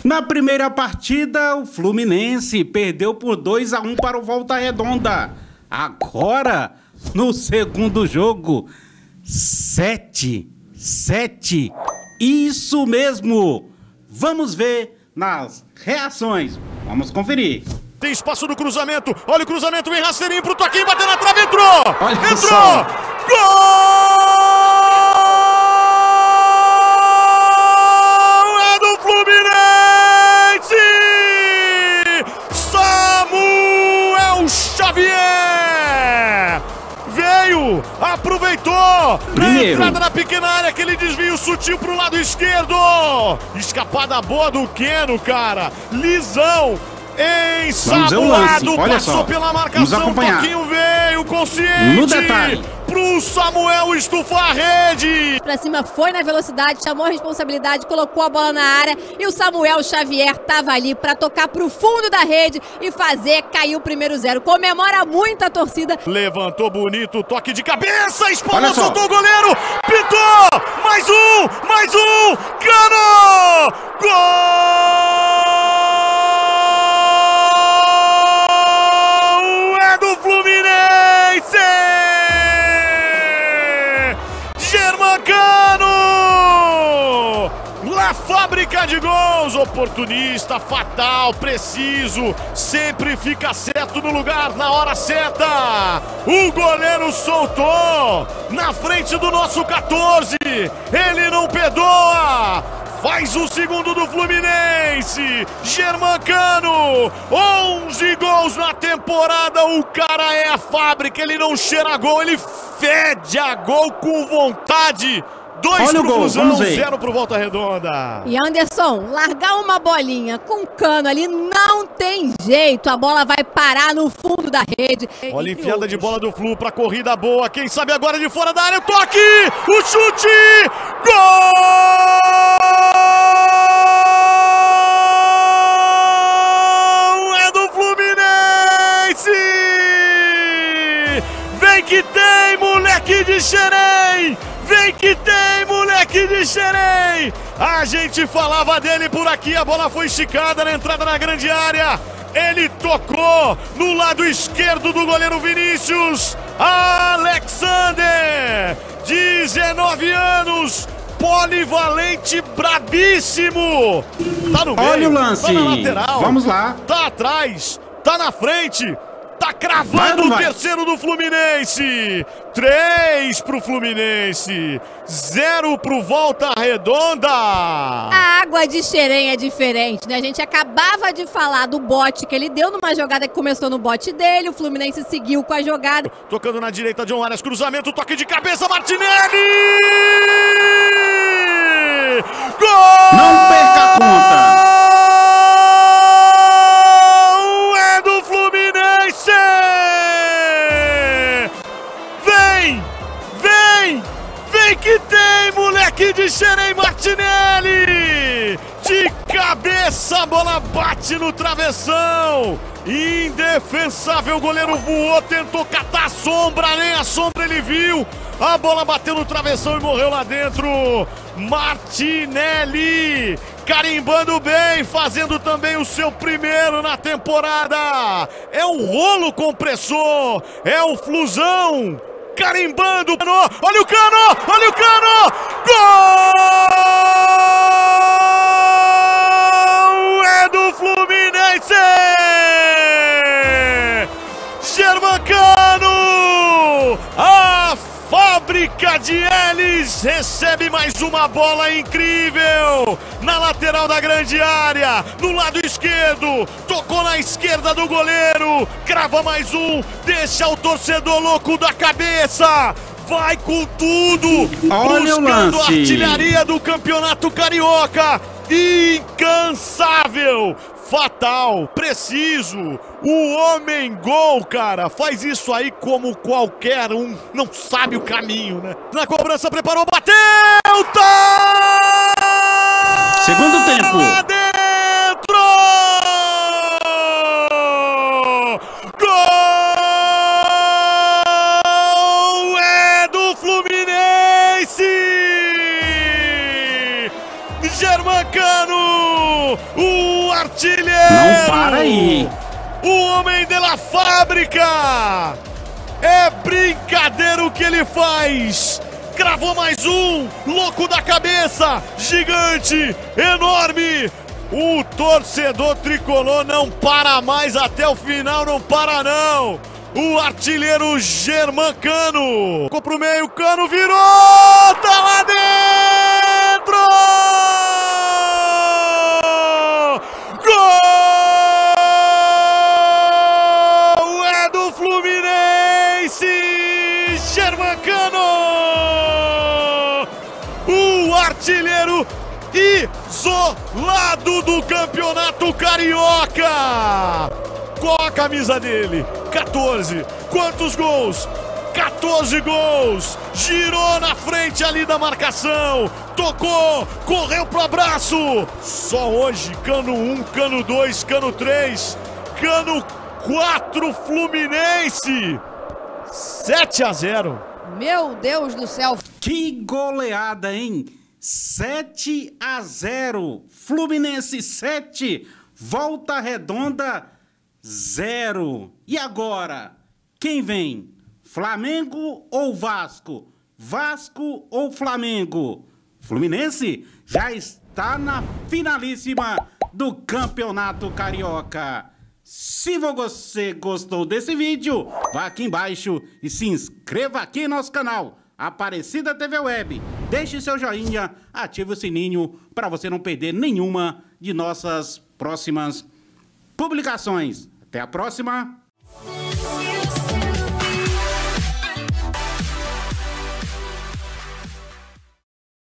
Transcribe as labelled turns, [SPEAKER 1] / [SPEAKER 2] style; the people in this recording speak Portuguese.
[SPEAKER 1] Na primeira partida, o Fluminense perdeu por 2-1 para o Volta Redonda. Agora, no segundo jogo, 7. Isso mesmo. Vamos ver nas reações. Vamos conferir.
[SPEAKER 2] Tem espaço no cruzamento. Olha o cruzamento, vem rasteirinho pro toquinho, bateu na trave, entrou!
[SPEAKER 1] Olha
[SPEAKER 2] entrou!
[SPEAKER 1] Só.
[SPEAKER 2] Gol! É do Fluminense! Samuel Xavier! Veio, aproveitou!
[SPEAKER 1] Primeiro.
[SPEAKER 2] Na entrada na pequena área, aquele desvio sutil pro lado esquerdo! Escapada boa do Keno, cara! Lisão! Ensabulado, passou pela marcação, o Toquinho veio consciente
[SPEAKER 1] no detalhe
[SPEAKER 2] pro Samuel estufar a rede.
[SPEAKER 3] Pra cima, foi na velocidade, chamou a responsabilidade, colocou a bola na área e o Samuel Xavier tava ali pra tocar pro fundo da rede e fazer cair o primeiro 0. Comemora muito a torcida.
[SPEAKER 2] Levantou bonito, toque de cabeça, espalhou, soltou o goleiro, pitou, mais um, Cano! Gol! Fábrica de gols, oportunista, fatal, preciso, sempre fica certo no lugar, na hora certa. O goleiro soltou na frente do nosso 14, ele não perdoa. Faz o segundo do Fluminense, Germancano, 11 gols na temporada, o cara é a fábrica, ele não cheira a gol, ele fede a gol com vontade. 2 pro Flusão, 0 pro Volta Redonda.
[SPEAKER 3] E Anderson, largar uma bolinha com Cano ali não tem jeito. A bola vai parar no fundo da rede.
[SPEAKER 2] Olha a enfiada de bola do Flu pra corrida boa. Quem sabe agora de fora da área, o toque! O chute! Gol! É do Fluminense! Vem que tem, moleque de Xerém! Vem que tem, moleque de Xerém! A gente falava dele por aqui, a bola foi esticada na entrada na grande área. Ele tocou no lado esquerdo do goleiro Vinícius. Alexander, 19 anos, polivalente, brabíssimo. Tá no meio,
[SPEAKER 1] olha o lance,
[SPEAKER 2] tá na lateral,
[SPEAKER 1] vamos lá.
[SPEAKER 2] Tá atrás, tá na frente. Tá cravando o terceiro do Fluminense. 3 pro Fluminense. 0 pro Volta Redonda.
[SPEAKER 3] A água de Xerém é diferente, né? A gente acabava de falar do bote que ele deu numa jogada que começou no bote dele. O Fluminense seguiu com a jogada.
[SPEAKER 2] Tocando na direita, John Arias, cruzamento, toque de cabeça, Martinelli! Gol!
[SPEAKER 1] Não perca a conta.
[SPEAKER 2] Que tem, moleque de Xerém, Martinelli! De cabeça, a bola bate no travessão! Indefensável, o goleiro voou, tentou catar a sombra, nem a sombra ele viu! A bola bateu no travessão e morreu lá dentro! Martinelli! Carimbando bem, fazendo também o seu primeiro na temporada! É um rolo compressor! É o Flusão! Carimbando, olha o Cano, gol! É do Fluminense! Germancano, a fábrica de Elis recebe mais uma bola incrível na lateral da grande área, no lado esquerdo, tocou na esquerda do goleiro, crava mais um, deixa o torcedor louco da cabeça, vai com tudo,
[SPEAKER 1] olha
[SPEAKER 2] buscando
[SPEAKER 1] o
[SPEAKER 2] a artilharia do Campeonato Carioca, incansável, fatal, preciso, o homem gol, cara, faz isso aí como qualquer um, não sabe o caminho, né? Na cobrança, preparou, bateu, tá!
[SPEAKER 1] Segundo tempo.
[SPEAKER 2] Lá dentro! Gol! É do Fluminense! Germancano! O artilheiro!
[SPEAKER 1] Não para aí!
[SPEAKER 2] O homem da fábrica! É brincadeira o que ele faz! Cravou mais um! Louco da cabeça! Gigante! Enorme! O torcedor tricolor não para mais até o final, não para não! O artilheiro Germancano! Ficou pro meio, Cano virou! Tá lá dentro! Gol! É do Fluminense! Germancano! O artilheiro isolado do Campeonato Carioca! Qual a camisa dele? 14. Quantos gols? 14 gols. Girou na frente ali da marcação. Tocou, correu pro abraço. Só hoje, Cano 1, Cano 2, Cano 3, Cano 4, Fluminense. 7-0.
[SPEAKER 3] Meu Deus do céu.
[SPEAKER 1] Que goleada, hein? 7-0. Fluminense 7. Volta Redonda 0. E agora? Quem vem? Flamengo ou Vasco? Vasco ou Flamengo? Fluminense já está na finalíssima do Campeonato Carioca. Se você gostou desse vídeo, vá aqui embaixo e se inscreva aqui no nosso canal Aparecida TV Web. Deixe seu joinha, ative o sininho para você não perder nenhuma de nossas próximas publicações. Até a próxima!